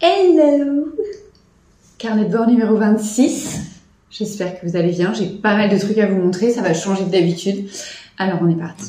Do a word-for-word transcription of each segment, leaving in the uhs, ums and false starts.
Hello! Carnet de bord numéro vingt-six. J'espère que vous allez bien. J'ai pas mal de trucs à vous montrer. Ça va changer de d'habitude. Alors on est parti.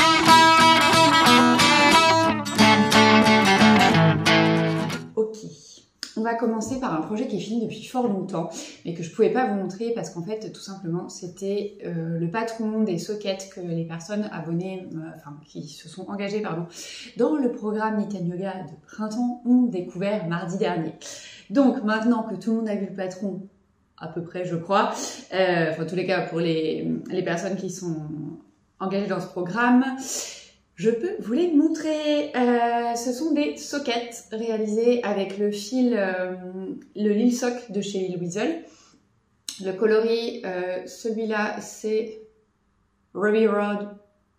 Ok. On va commencer par un projet qui est fini depuis fort longtemps, mais que je pouvais pas vous montrer parce qu'en fait, tout simplement, c'était euh, le patron des sockets que les personnes abonnées, euh, enfin, qui se sont engagées, pardon, dans le programme Niten Yoga de printemps ont découvert mardi dernier. Donc, maintenant que tout le monde a vu le patron, à peu près, je crois, euh, enfin, en tous les cas, pour les, les personnes qui sont engagées dans ce programme, je peux vous les montrer. Euh, ce sont des sockets réalisés avec le fil, euh, le Lil Sock de chez Lil Weasel. Le coloris, euh, celui-là, c'est Ruby Road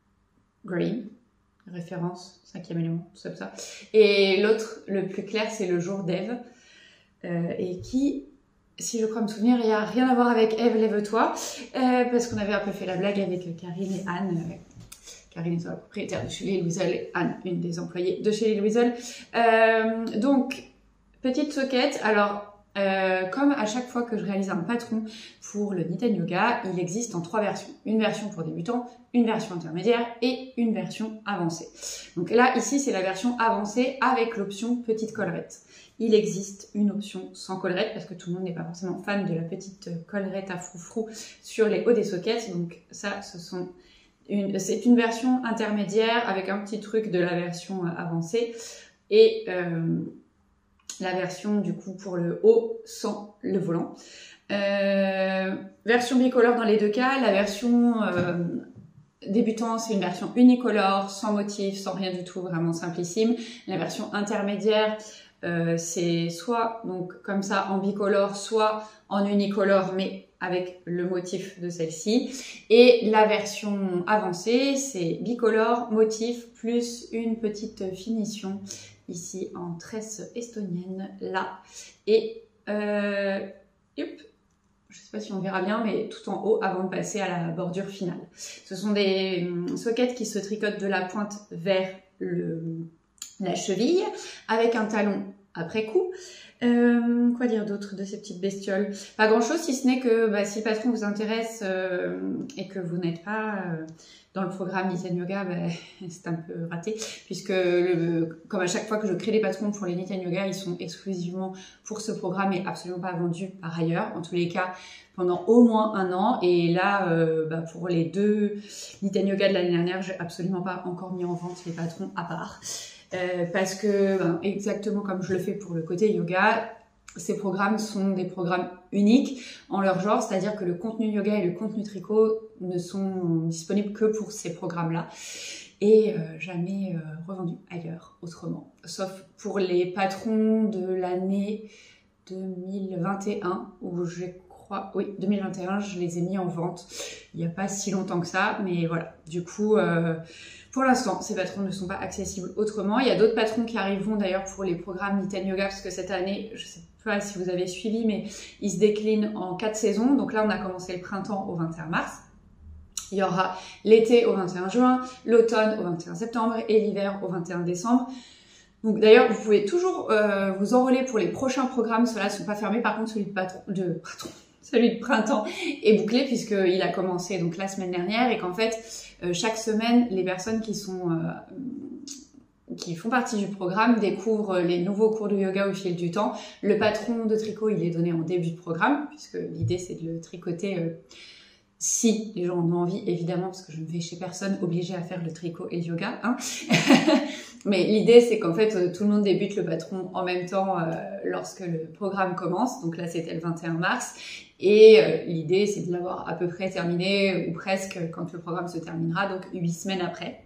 Green, référence, cinquième élément, tout ça, tout ça. Et l'autre, le plus clair, c'est le jour d'Ève, euh, et qui, si je crois me souvenir, il n'y a rien à voir avec Ève, lève-toi, euh, parce qu'on avait un peu fait la blague avec Karine et Anne. Euh, Karine est la propriétaire de chez Lil Weasel et Anne, une des employées de chez Lil Weasel. Euh, donc, petite socket. Alors, euh, comme à chaque fois que je réalise un patron pour le Niten Yoga, il existe en trois versions. Une version pour débutants, une version intermédiaire et une version avancée. Donc là, ici, c'est la version avancée avec l'option petite collerette. Il existe une option sans collerette parce que tout le monde n'est pas forcément fan de la petite collerette à froufrou sur les hauts des sockets. Donc ça, ce sont... C'est une version intermédiaire avec un petit truc de la version avancée et euh, la version du coup pour le haut sans le volant. Euh, version bicolore dans les deux cas. La version euh, débutant, c'est une version unicolore, sans motif, sans rien du tout, vraiment simplissime. La version intermédiaire, euh, c'est soit donc comme ça en bicolore, soit en unicolore, mais avec le motif de celle-ci. Et la version avancée, c'est bicolore, motif, plus une petite finition, ici en tresse estonienne, là. Et, euh, hop, je sais pas si on verra bien, mais tout en haut avant de passer à la bordure finale. Ce sont des sockets qui se tricotent de la pointe vers le, la cheville, avec un talon après coup. Euh, quoi dire d'autre de ces petites bestioles? Pas grand chose, si ce n'est que bah, si le patron vous intéresse euh, et que vous n'êtes pas euh, dans le programme Niten Yoga, bah, c'est un peu raté, puisque le, comme à chaque fois que je crée des patrons pour les Niten Yoga, ils sont exclusivement pour ce programme et absolument pas vendus par ailleurs, en tous les cas pendant au moins un an. Et là, euh, bah, pour les deux Niten Yoga de l'année dernière, j'ai absolument pas encore mis en vente les patrons à part. Euh, parce que, ben, exactement comme je le fais pour le côté yoga, ces programmes sont des programmes uniques en leur genre, c'est-à-dire que le contenu yoga et le contenu tricot ne sont disponibles que pour ces programmes-là et euh, jamais euh, revendus ailleurs autrement, sauf pour les patrons de l'année deux mille vingt et un où je crois, oui, deux mille vingt et un, je les ai mis en vente il n'y a pas si longtemps que ça, mais voilà, du coup... Euh, Pour l'instant, ces patrons ne sont pas accessibles autrement. Il y a d'autres patrons qui arriveront d'ailleurs pour les programmes Niten Yoga, parce que cette année, je ne sais pas si vous avez suivi, mais ils se déclinent en quatre saisons. Donc là, on a commencé le printemps au vingt et un mars. Il y aura l'été au vingt et un juin, l'automne au vingt et un septembre et l'hiver au vingt et un décembre. Donc d'ailleurs, vous pouvez toujours euh, vous enrôler pour les prochains programmes. Ceux-là ne sont pas fermés. Par contre, celui de patron, de patron, celui de printemps est bouclé puisqu'il a commencé donc la semaine dernière et qu'en fait, euh, chaque semaine, les personnes qui sont euh, qui font partie du programme découvrent les nouveaux cours de yoga au fil du temps. Le patron de tricot, il est donné en début de programme puisque l'idée c'est de le tricoter euh, si les gens en ont envie, évidemment, parce que je ne vais chez personne obligée à faire le tricot et le yoga, hein. Mais l'idée, c'est qu'en fait, tout le monde débute le patron en même temps euh, lorsque le programme commence. Donc là, c'était le vingt et un mars. Et euh, l'idée, c'est de l'avoir à peu près terminé, ou presque, quand le programme se terminera, donc huit semaines après.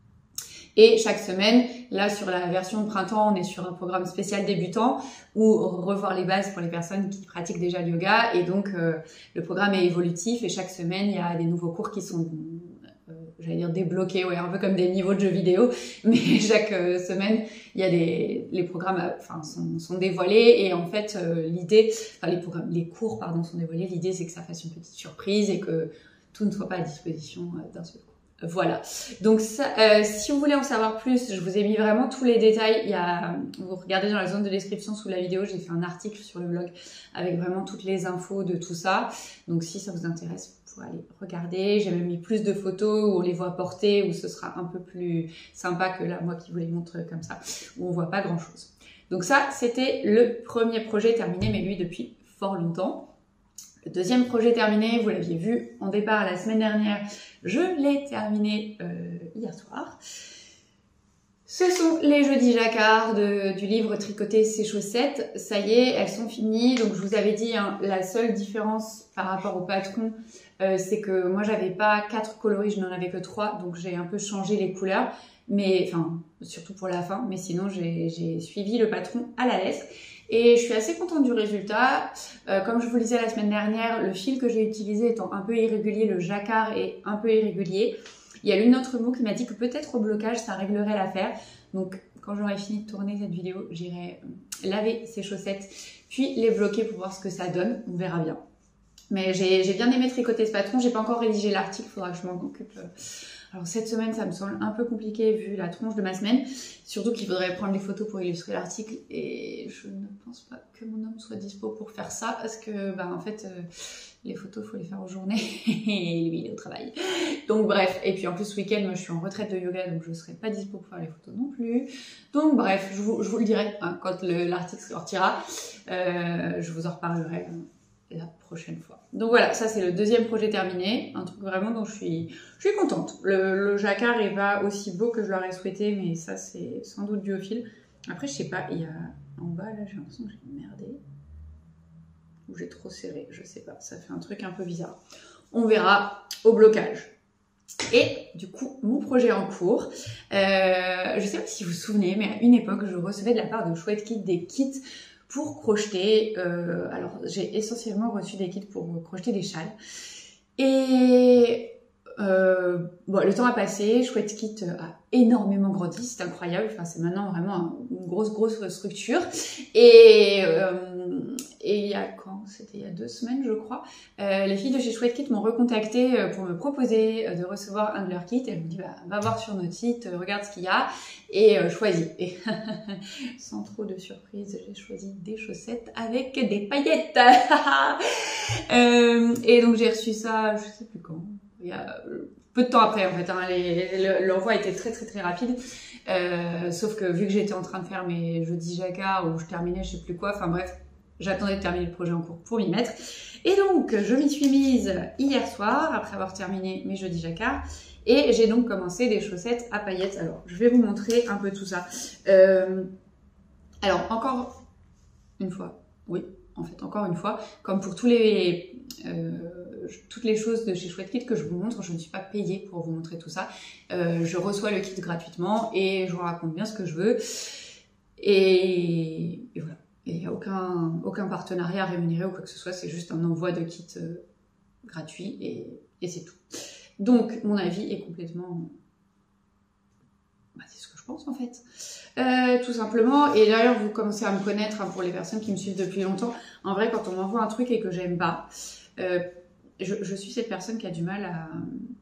Et chaque semaine, là, sur la version de printemps, on est sur un programme spécial débutant, ou revoir les bases pour les personnes qui pratiquent déjà le yoga. Et donc, euh, le programme est évolutif, et chaque semaine, il y a des nouveaux cours qui sont... j'allais dire débloqués, ouais, un peu comme des niveaux de jeux vidéo, mais chaque euh, semaine, il y a des, les programmes, enfin, sont, sont dévoilés, et en fait, euh, l'idée, enfin, les programmes, les cours, pardon, sont dévoilés, l'idée, c'est que ça fasse une petite surprise, et que tout ne soit pas à disposition euh, d'un seul coup. Voilà, donc ça, euh, si vous voulez en savoir plus, je vous ai mis vraiment tous les détails. Il y a, vous regardez dans la zone de description sous la vidéo, j'ai fait un article sur le blog avec vraiment toutes les infos de tout ça. Donc si ça vous intéresse, vous pouvez aller regarder. J'ai même mis plus de photos où on les voit porter, où ce sera un peu plus sympa que là, moi qui vous les montre comme ça, où on voit pas grand chose. Donc ça, c'était le premier projet terminé, mais lui depuis fort longtemps. Le deuxième projet terminé, vous l'aviez vu en départ la semaine dernière, je l'ai terminé euh, hier soir. Ce sont les jeudis jacquard de, du livre Tricoter ses chaussettes. Ça y est, elles sont finies. Donc je vous avais dit, hein, la seule différence par rapport au patron, euh, c'est que moi j'avais pas quatre coloris, je n'en avais que trois. Donc j'ai un peu changé les couleurs, mais enfin surtout pour la fin. Mais sinon j'ai suivi le patron à la lettre. Et je suis assez contente du résultat. Euh, comme je vous le disais la semaine dernière, le fil que j'ai utilisé étant un peu irrégulier, le jacquard est un peu irrégulier. Il y a l'une autre mot qui m'a dit que peut-être au blocage, ça réglerait l'affaire. Donc, quand j'aurai fini de tourner cette vidéo, j'irai laver ces chaussettes, puis les bloquer pour voir ce que ça donne. On verra bien. Mais j'ai bien aimé tricoter ce patron. J'ai pas encore rédigé l'article, il faudra que je m'en occupe. Alors cette semaine, ça me semble un peu compliqué vu la tronche de ma semaine. Surtout qu'il faudrait prendre les photos pour illustrer l'article. Et je ne pense pas que mon homme soit dispo pour faire ça. Parce que, bah, en fait, euh, les photos, il faut les faire en journée. Et lui, il est au travail. Donc bref. Et puis en plus, ce week-end, moi, je suis en retraite de yoga. Donc je ne serai pas dispo pour faire les photos non plus. Donc bref, je vous, je vous le dirai hein, quand l'article sortira. Euh, je vous en reparlerai hein, la prochaine fois. Donc voilà, ça c'est le deuxième projet terminé, un truc vraiment dont je suis, je suis contente. Le, le jacquard est pas aussi beau que je l'aurais souhaité, mais ça c'est sans doute dû au fil. Après je sais pas, il y a en bas là j'ai l'impression que j'ai merdé, ou j'ai trop serré, je sais pas, ça fait un truc un peu bizarre. On verra au blocage. Et du coup, mon projet en cours, euh, je sais pas si vous vous souvenez, mais à une époque je recevais de la part de Chouette Kit des kits pour crocheter. Euh, alors j'ai essentiellement reçu des kits pour crocheter des châles et euh, bon, le temps a passé, Chouette Kit a énormément grandi, c'est incroyable, enfin c'est maintenant vraiment une grosse grosse structure et euh, et il y a quand c'était il y a deux semaines je crois, euh, les filles de chez Chouette Kit m'ont recontacté pour me proposer de recevoir un de leurs kits. Elles m'ont dit bah, va voir sur notre site, regarde ce qu'il y a et euh, choisis. Et sans trop de surprise, j'ai choisi des chaussettes avec des paillettes. euh, et donc j'ai reçu ça, je sais plus quand, il y a peu de temps après en fait, hein, l'envoi était très très très rapide, euh, sauf que vu que j'étais en train de faire mes jeudis jacquard ou je terminais je sais plus quoi, enfin bref, j'attendais de terminer le projet en cours pour m'y mettre. Et donc je m'y suis mise hier soir après avoir terminé mes jeudis jacquard et j'ai donc commencé des chaussettes à paillettes. Alors je vais vous montrer un peu tout ça. Euh, alors encore une fois, oui, en fait encore une fois, comme pour tous les euh, toutes les choses de chez Chouette Kit que je vous montre, je ne suis pas payée pour vous montrer tout ça. Euh, je reçois le kit gratuitement et je vous raconte bien ce que je veux. Et, et voilà. Il n'y a aucun, aucun partenariat rémunéré ou quoi que ce soit, c'est juste un envoi de kit euh, gratuit et, et c'est tout. Donc mon avis est complètement... Bah, c'est ce que je pense en fait. Euh, tout simplement. Et d'ailleurs vous commencez à me connaître hein, pour les personnes qui me suivent depuis longtemps. En vrai quand on m'envoie un truc et que j'aime pas, euh, je, je suis cette personne qui a du mal à...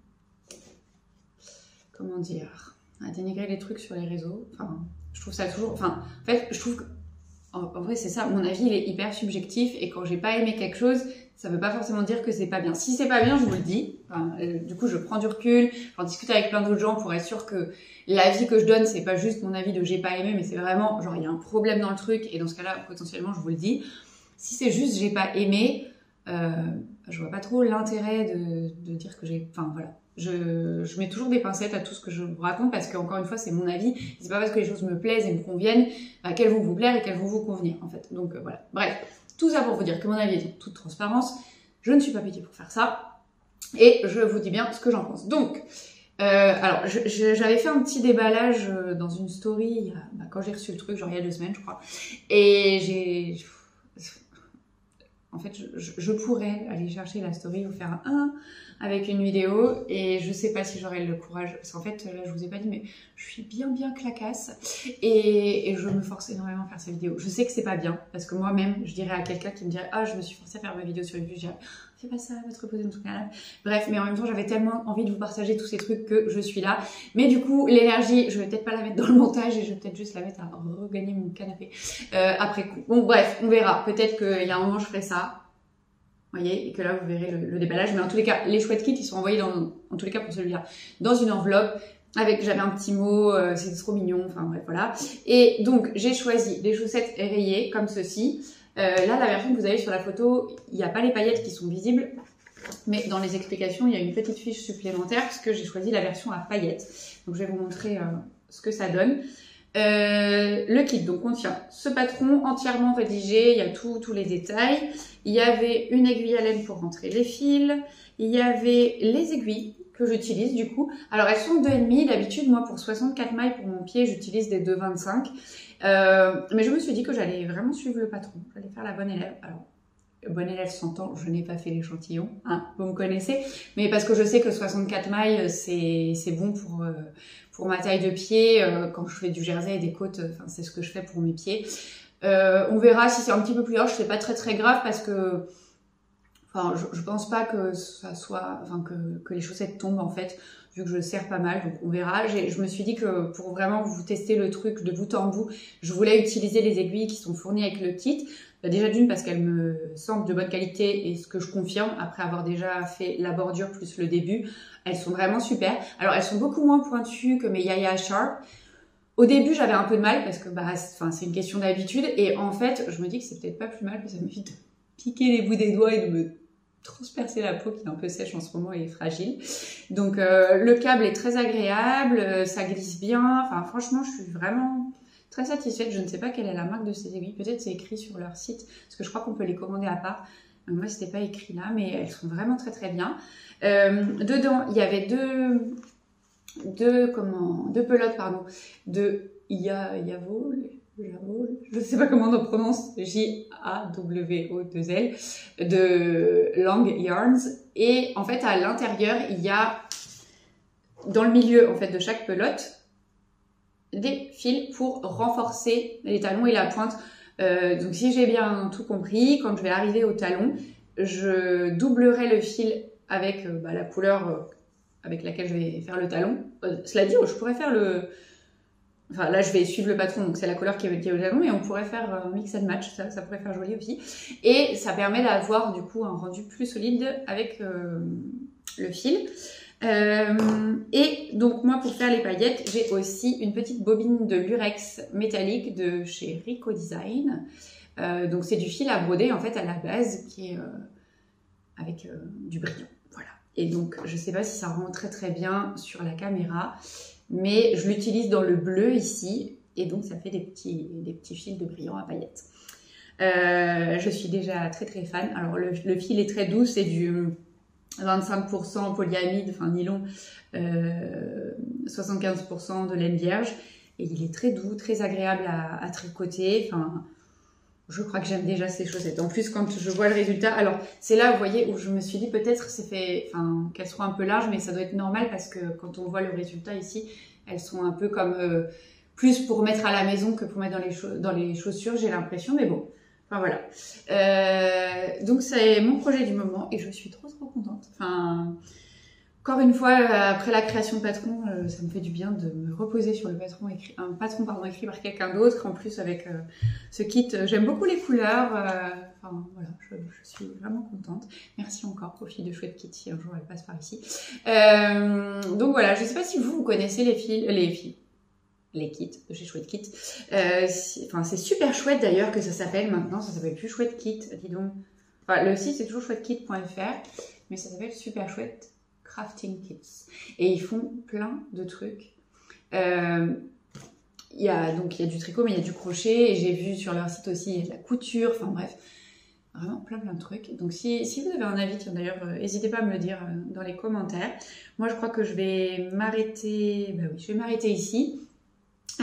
Comment dire, à dénigrer les trucs sur les réseaux. Enfin, je trouve ça toujours... Enfin, en fait, je trouve que... En, en vrai, c'est ça, mon avis, il est hyper subjectif et quand j'ai pas aimé quelque chose, ça veut pas forcément dire que c'est pas bien. Si c'est pas bien, je vous le dis. Enfin, euh, du coup, je prends du recul, j'en discute avec plein d'autres gens pour être sûr que l'avis que je donne, c'est pas juste mon avis de j'ai pas aimé, mais c'est vraiment, genre, il y a un problème dans le truc et dans ce cas-là, potentiellement, je vous le dis. Si c'est juste j'ai pas aimé, euh, je vois pas trop l'intérêt de, de dire que j'ai... Enfin, voilà. Je, je mets toujours des pincettes à tout ce que je vous raconte parce qu'encore une fois, c'est mon avis. C'est pas parce que les choses me plaisent et me conviennent bah, qu'elles vont vous plaire et qu'elles vont vous convenir, en fait. Donc, euh, voilà. Bref, tout ça pour vous dire que mon avis est en toute transparence. Je ne suis pas payée pour faire ça. Et je vous dis bien ce que j'en pense. Donc, euh, alors, j'avais fait un petit déballage dans une story il y a, bah, quand j'ai reçu le truc, genre il y a deux semaines, je crois. Et j'ai... En fait, je, je, je pourrais aller chercher la story, vous faire un avec une vidéo et je sais pas si j'aurai le courage parce qu'en fait, là, je vous ai pas dit, mais je suis bien bien clacasse et, et je me force énormément à faire ces vidéos. Je sais que c'est pas bien parce que moi-même, je dirais à quelqu'un qui me dirait « Ah, je me suis forcée à faire ma vidéo sur YouTube », je dirais « fais pas ça, va te reposer dans ton canapé. Bref, mais en même temps, j'avais tellement envie de vous partager tous ces trucs que je suis là. Mais du coup, l'énergie, je vais peut-être pas la mettre dans le montage et je vais peut-être juste la mettre à regagner mon canapé euh, après coup. Bon, bref, on verra. Peut-être qu'il y a un moment, je ferai ça. Vous voyez, et que là, vous verrez le, le déballage. Mais en tous les cas, les chouettes kits, ils sont envoyés dans, en tous les cas pour celui-là, dans une enveloppe. Avec, j'avais un petit mot, euh, c'était trop mignon, enfin bref, voilà. Et donc, j'ai choisi des chaussettes rayées, comme ceci. Euh, là, la version que vous avez sur la photo, il n'y a pas les paillettes qui sont visibles. Mais dans les explications, il y a une petite fiche supplémentaire, parce que j'ai choisi la version à paillettes. Donc, je vais vous montrer euh, ce que ça donne. Euh, le kit donc contient ce patron entièrement rédigé, il y a tout, tous les détails. Il y avait une aiguille à laine pour rentrer les fils. Il y avait les aiguilles que j'utilise du coup. Alors elles sont deux virgule cinq, d'habitude moi pour soixante-quatre mailles pour mon pied j'utilise des deux virgule vingt-cinq. Euh, mais je me suis dit que j'allais vraiment suivre le patron, j'allais faire la bonne élève. Alors, bonne élève s'entend, je n'ai pas fait l'échantillon, hein, vous me connaissez, mais parce que je sais que soixante-quatre mailles c'est bon pour, euh, pour ma taille de pied, euh, quand je fais du jersey et des côtes, enfin c'est ce que je fais pour mes pieds. Euh, on verra si c'est un petit peu plus large, c'est pas très très grave parce que Enfin, je, je pense pas que ça soit, enfin que, que les chaussettes tombent en fait, vu que je serre pas mal, donc on verra. Je me suis dit que pour vraiment vous tester le truc de bout en bout, je voulais utiliser les aiguilles qui sont fournies avec le kit. Bah, déjà d'une parce qu'elles me semblent de bonne qualité et ce que je confirme après avoir déjà fait la bordure plus le début, elles sont vraiment super. Alors elles sont beaucoup moins pointues que mes Yaya Sharp. Au début, j'avais un peu de mal parce que bah, enfin c'est une question d'habitude et en fait, je me dis que c'est peut-être pas plus mal parce que ça m'évite de piquer les bouts des doigts et de me transpercer la peau qui est un peu sèche en ce moment et fragile. Donc euh, le câble est très agréable, ça glisse bien, enfin franchement je suis vraiment très satisfaite. Je ne sais pas quelle est la marque de ces aiguilles, peut-être c'est écrit sur leur site, parce que je crois qu'on peut les commander à part. Euh, moi c'était pas écrit là, mais elles sont vraiment très très bien. Euh, dedans il y avait deux, deux, comment, deux pelotes pardon, de Yavo, je ne sais pas comment on prononce, J A W O deux L, de Long Yarns. Et en fait, à l'intérieur, il y a, dans le milieu en fait de chaque pelote, des fils pour renforcer les talons et la pointe. Euh, donc si j'ai bien tout compris, quand je vais arriver au talon, je doublerai le fil avec euh, bah, la couleur euh, avec laquelle je vais faire le talon. Euh, cela dit, je pourrais faire le... Enfin, là, je vais suivre le patron, donc c'est la couleur qui est au talon, et on pourrait faire un mix and match, ça, ça pourrait faire joli aussi. Et ça permet d'avoir, du coup, un rendu plus solide avec euh, le fil. Euh, et donc, moi, pour faire les paillettes, j'ai aussi une petite bobine de lurex métallique de chez Rico Design. Euh, donc, c'est du fil à broder, en fait, à la base, qui est euh, avec euh, du brillant. Voilà. Et donc, je sais pas si ça rend très très bien sur la caméra, mais je l'utilise dans le bleu ici, et donc ça fait des petits, des petits fils de brillant à paillettes. Euh, je suis déjà très très fan. Alors le, le fil est très doux, c'est du vingt-cinq pour cent polyamide, enfin nylon, euh, soixante-quinze pour cent de laine vierge, et il est très doux, très agréable à, à tricoter. Enfin, je crois que j'aime déjà ces chaussettes. En plus, quand je vois le résultat, alors c'est là, vous voyez, où je me suis dit peut-être c'est fait, enfin, qu'elles soient un peu larges, mais ça doit être normal parce que quand on voit le résultat ici, elles sont un peu comme euh, plus pour mettre à la maison que pour mettre dans les, dans les chaussures, j'ai l'impression, mais bon. Enfin voilà. Euh, donc c'est mon projet du moment et je suis trop trop contente. Enfin, encore une fois, après la création de patron, euh, ça me fait du bien de me reposer sur le patron écrit, un patron pardon, écrit par quelqu'un d'autre. En plus avec euh, ce kit, euh, j'aime beaucoup les couleurs. Euh, enfin voilà, je, je suis vraiment contente. Merci encore aux filles de Chouette Kit si un jour elles passent par ici. Euh, donc voilà, je sais pas si vous, vous connaissez les filles, les filles. les kits de chez Chouette Kit. Euh, si, enfin, c'est super chouette d'ailleurs que ça s'appelle maintenant, ça s'appelle plus Chouette Kit, dis donc. Enfin, le site c'est toujours chouette kit point F R, mais ça s'appelle Super Chouette Crafting Kits. Et ils font plein de trucs. Euh, il y a, donc il y a du tricot, mais il y a du crochet, et j'ai vu sur leur site aussi, il y a de la couture, enfin bref, vraiment plein plein de trucs. Donc si, si vous avez un avis, d'ailleurs, euh, n'hésitez pas à me le dire euh, dans les commentaires. Moi je crois que je vais m'arrêter, bah oui, je vais m'arrêter ici. Euh,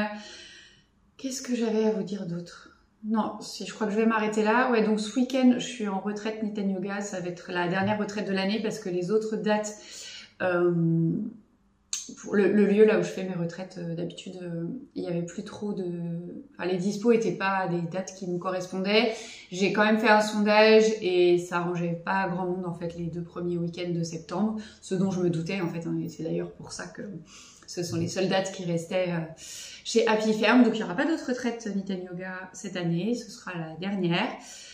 Qu'est-ce que j'avais à vous dire d'autre? Non, si, je crois que je vais m'arrêter là. Ouais, donc ce week-end, je suis en retraite Nitten Yoga. Ça va être la dernière retraite de l'année parce que les autres dates, euh, pour le, le lieu là où je fais mes retraites, euh, d'habitude, euh, il y avait plus trop de... Enfin, les dispos étaient pas des dates qui me correspondaient. J'ai quand même fait un sondage et ça arrangeait pas grand monde, en fait, les deux premiers week-ends de septembre. Ce dont je me doutais, en fait, hein, et c'est d'ailleurs pour ça que ce sont les seules dates qui restaient euh, chez Happy Ferme. Donc, il n'y aura pas d'autres retraites Mitten Yoga cette année. Ce sera la dernière.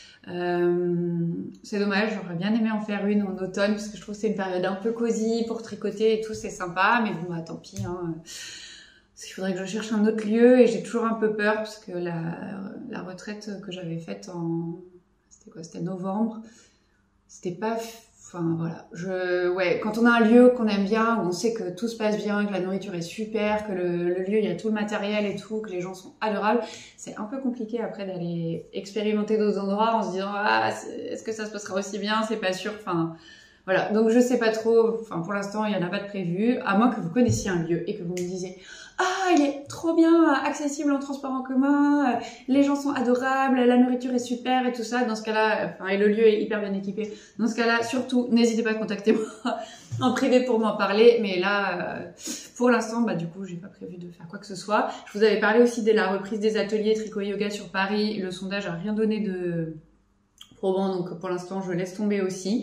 Euh, c'est dommage, j'aurais bien aimé en faire une en automne parce que je trouve que c'est une période un peu cosy pour tricoter et tout, c'est sympa, mais bon bah tant pis, hein. Parce qu'il faudrait que je cherche un autre lieu et j'ai toujours un peu peur parce que la, la retraite que j'avais faite en... c'était quoi? C'était novembre, c'était pas... Enfin voilà, je, ouais, quand on a un lieu qu'on aime bien, où on sait que tout se passe bien, que la nourriture est super, que le, le lieu, il y a tout le matériel et tout, que les gens sont adorables, c'est un peu compliqué après d'aller expérimenter d'autres endroits en se disant ah, est-ce que ça se passera aussi bien, c'est pas sûr, enfin voilà. Donc je sais pas trop, enfin pour l'instant il y en a pas de prévu, à moins que vous connaissiez un lieu et que vous me disiez ah, il est trop bien accessible en transport en commun, les gens sont adorables, la nourriture est super et tout ça. Dans ce cas-là, enfin, et le lieu est hyper bien équipé. Dans ce cas-là, surtout, n'hésitez pas à contacter moi en privé pour m'en parler. Mais là, euh, pour l'instant, bah du coup, j'ai pas prévu de faire quoi que ce soit. Je vous avais parlé aussi de la reprise des ateliers Tricot Yoga sur Paris. Le sondage a rien donné de probant, donc pour l'instant, je laisse tomber aussi.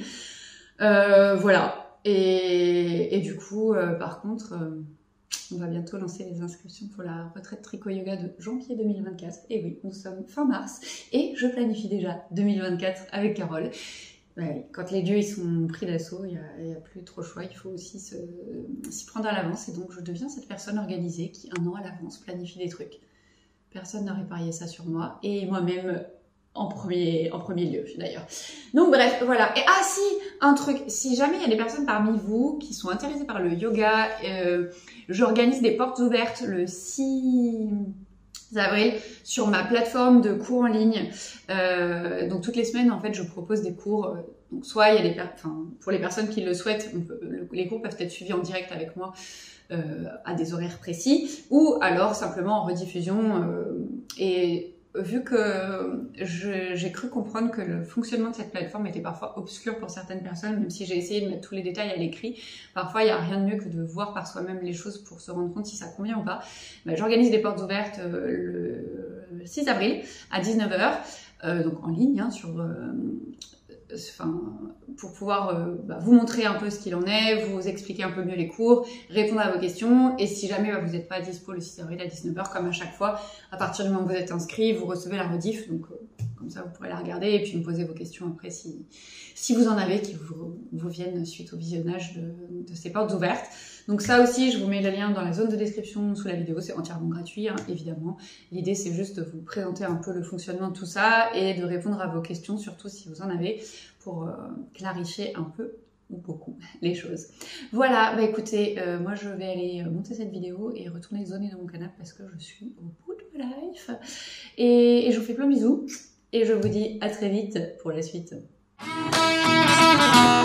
Euh, voilà. Et, et du coup, euh, par contre... Euh, on va bientôt lancer les inscriptions pour la retraite Tricot Yoga de janvier deux mille vingt-quatre. Et oui, nous sommes fin mars et je planifie déjà deux mille vingt-quatre avec Carole. Bah oui, quand les lieux ils sont pris d'assaut, il n'y a, a plus trop le choix, il faut aussi s'y prendre à l'avance. Et donc je deviens cette personne organisée qui, un an à l'avance, planifie des trucs. Personne n'aurait parié ça sur moi et moi-même en premier, en premier lieu d'ailleurs. Donc bref, voilà. Et ah si, un truc, si jamais il y a des personnes parmi vous qui sont intéressées par le yoga, euh, j'organise des portes ouvertes le six avril sur ma plateforme de cours en ligne. Euh, donc toutes les semaines, en fait, je propose des cours. Donc soit il y a des, enfin, pour les personnes qui le souhaitent, on peut, le, les cours peuvent être suivis en direct avec moi euh, à des horaires précis, ou alors simplement en rediffusion. Euh, et vu que j'ai cru comprendre que le fonctionnement de cette plateforme était parfois obscur pour certaines personnes, même si j'ai essayé de mettre tous les détails à l'écrit, parfois il n'y a rien de mieux que de voir par soi-même les choses pour se rendre compte si ça convient ou pas. Ben, j'organise des portes ouvertes euh, le six avril à dix-neuf heures, euh, donc en ligne, hein, sur... Euh, Enfin, pour pouvoir euh, bah, vous montrer un peu ce qu'il en est, vous expliquer un peu mieux les cours, répondre à vos questions. Et si jamais bah, vous n'êtes pas dispo le six avril à dix-neuf heures, comme à chaque fois, à partir du moment où vous êtes inscrit, vous recevez la rediff. Donc euh, comme ça, vous pourrez la regarder et puis me poser vos questions après si, si vous en avez qui vous, vous viennent suite au visionnage de, de ces portes ouvertes. Donc ça aussi, je vous mets le lien dans la zone de description sous la vidéo, c'est entièrement gratuit, hein, évidemment. L'idée, c'est juste de vous présenter un peu le fonctionnement de tout ça et de répondre à vos questions, surtout si vous en avez, pour euh, clarifier un peu ou beaucoup les choses. Voilà, bah écoutez, euh, moi je vais aller monter cette vidéo et retourner zoner dans mon canapé parce que je suis au bout de ma life. Et, et je vous fais plein de bisous et je vous dis à très vite pour la suite.